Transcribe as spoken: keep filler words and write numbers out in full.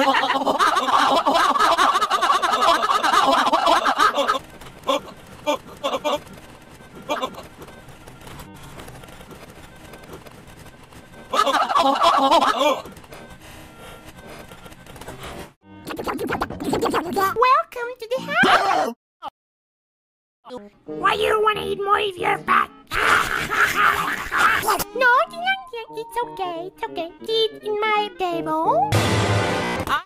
Welcome to the house. Why you want to eat more of your fat? No, it's okay. It's okay. Eat in my table.